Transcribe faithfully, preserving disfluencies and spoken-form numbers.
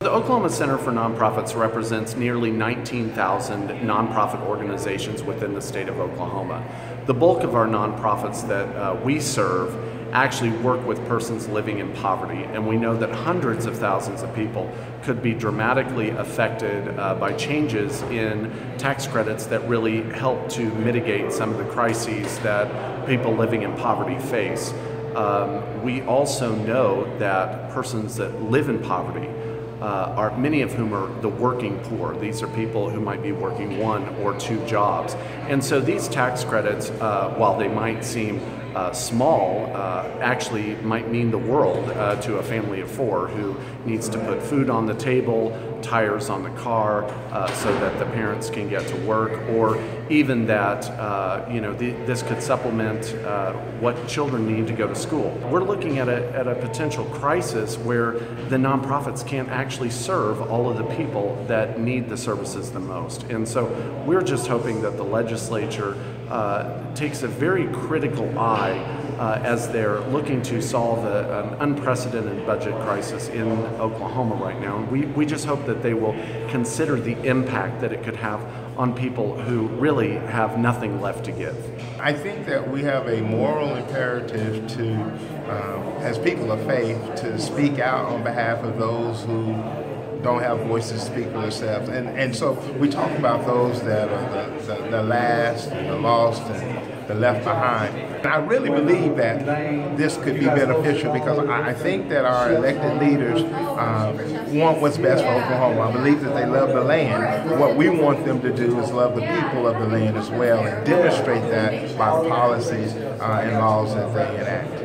The Oklahoma Center for Nonprofits represents nearly nineteen thousand nonprofit organizations within the state of Oklahoma. The bulk of our nonprofits that uh, we serve actually work with persons living in poverty, and we know that hundreds of thousands of people could be dramatically affected uh, by changes in tax credits that really help to mitigate some of the crises that people living in poverty face. Um, we also know that persons that live in poverty, Uh, are many of whom are the working poor. These are people who might be working one or two jobs. And so these tax credits, uh, while they might seem uh, small, uh, actually might mean the world uh, to a family of four who needs to put food on the table, tires on the car, uh, so that the parents can get to work, or even that uh, you know the, this could supplement uh, what children need to go to school. We're looking at a, at a potential crisis where the nonprofits can't actually serve all of the people that need the services the most. And so we're just hoping that the legislature uh, takes a very critical eye uh, as they're looking to solve a, an unprecedented budget crisis in Oklahoma right now. And we, we just hope that they will consider the impact that it could have on people who really have nothing left to give. I think that we have a moral imperative to, um, as people of faith, to speak out on behalf of those who don't have voices to speak for themselves. And, and so we talk about those that are the, the, the last, and the lost, and the left behind. And I really believe that this could be beneficial because I think that our elected leaders uh, want what's best for Oklahoma. I believe that they love the land. What we want them to do is love the people of the land as well and demonstrate that by the policies uh, and laws that they enact.